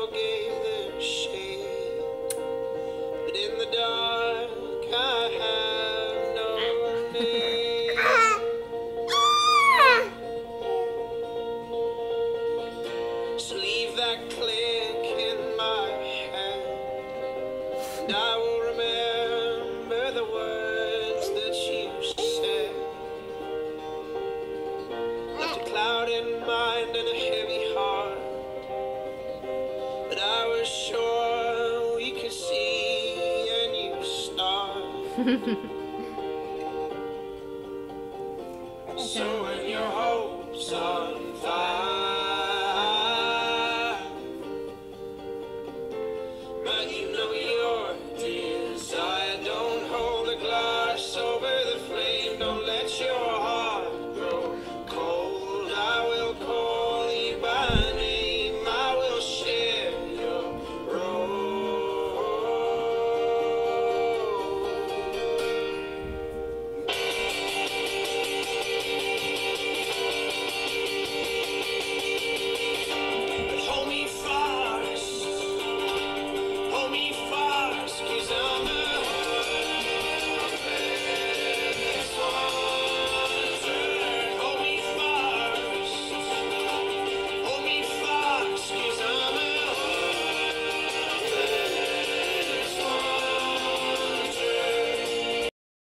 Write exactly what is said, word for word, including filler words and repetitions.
shadow gave them shade, but in the dark I have no name. So leave that click in my hand, and I will remember the words that you said. Left a cloud in mind and a heavy heart, but I was sure we could see a new start. So when your hopes on fire, but you